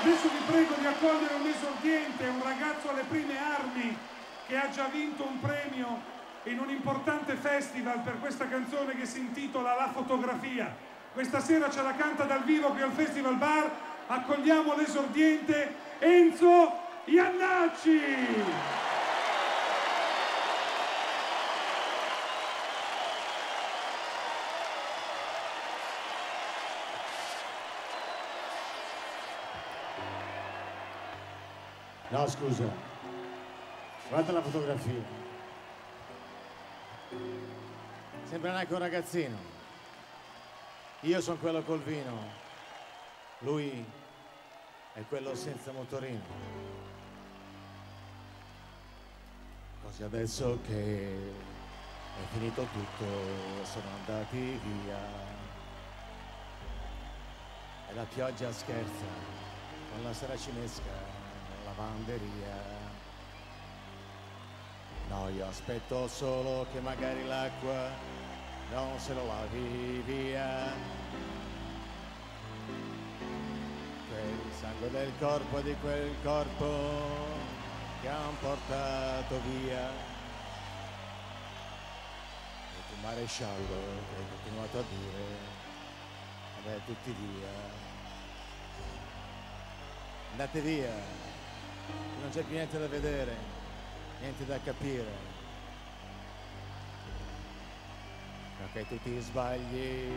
Adesso vi prego di accogliere un esordiente, un ragazzo alle prime armi che ha già vinto un premio in un importante festival per questa canzone che si intitola La fotografia. Questa sera ce la canta dal vivo qui al Festival Bar. Accogliamo l'esordiente Enzo Iannacci. No, scusa, guarda la fotografia. Sembra neanche un ragazzino. Io sono quello col vino, lui è quello senza motorino. Così adesso che è finito tutto, sono andati via. E la pioggia scherza con la sera cinesca. Lavanderia. No, io aspetto solo che magari l'acqua non se lo lavi via. Quel sangue del corpo di quel corpo che han portato via. E tu maresciallo che hai continuato a dire vabbè tutti via. Andate via. Non c'è più niente da vedere, niente da capire. Perché tu ti sbagli,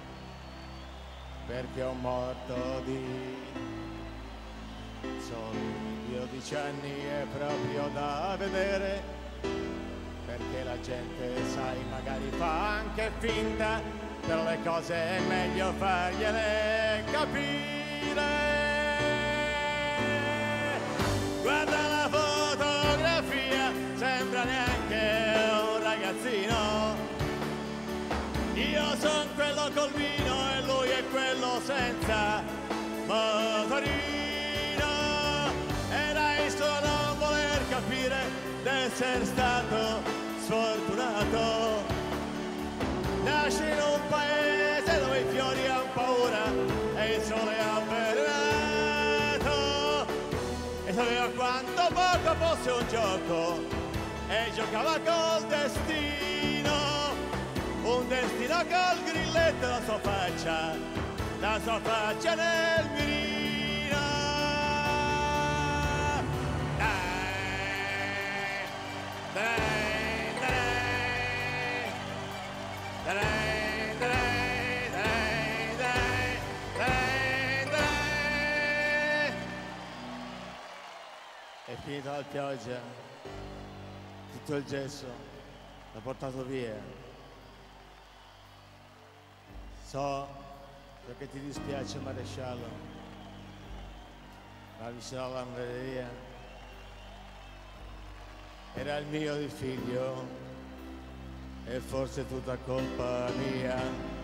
perché ho morto di soli 12 anni è proprio da vedere. Perché la gente, sai, magari fa anche finta, però le cose è meglio fargliele capire. Guarda la fotografia, sembra neanche un ragazzino. Io sono quello col vino e lui è quello senza motorino. Era il suo non voler capire d'essere stato sfortunato. Nasce in un paese dove i fiori hanno paura e il sole è avvelenato. E sapeva quanto poco fosse un gioco e giocava col destino, un destino col grilletto la sua faccia nel mirino. È finita la pioggia, tutto il gesso l'ha portato via. So perché ti dispiace maresciallo, ma vicino alla lavanderia era il mio di figlio e forse tutta colpa mia,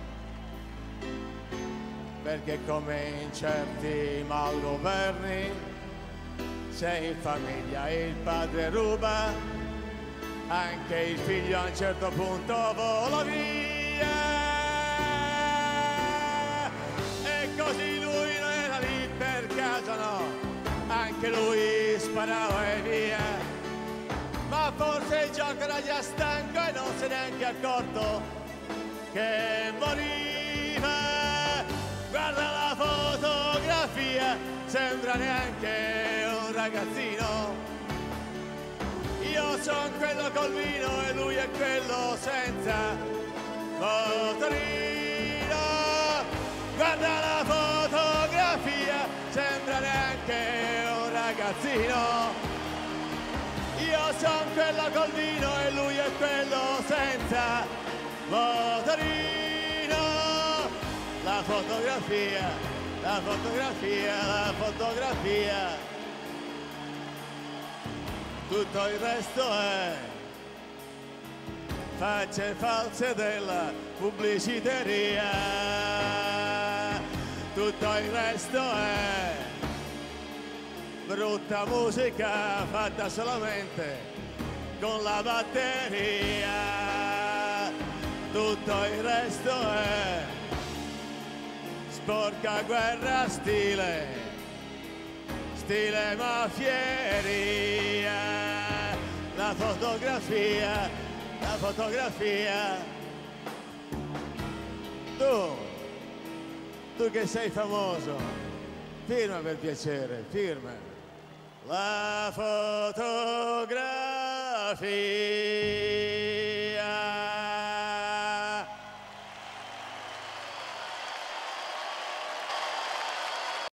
perché come in certi malgoverni, se in famiglia il padre ruba, anche il figlio a un certo punto vola via. E così lui non era lì per caso, no, anche lui sparava e via. Ma forse il gioco era già stanco e non si è neanche accorto che moriva. Guarda la fotografia, sembra neanche un ragazzino. Io sono quello col vino e lui è quello senza motorino. Guarda la fotografia, sembra neanche un ragazzino. Io sono quello col vino e lui è quello senza motorino. La fotografia, la fotografia, la fotografia. Tutto il resto è facce false della pubbliciteria. Tutto il resto è brutta musica fatta solamente con la batteria. Tutto il resto è sporca guerra stile stile mafieria. La fotografia, la fotografia. Tu che sei famoso, firma per piacere, firma. La fotografia.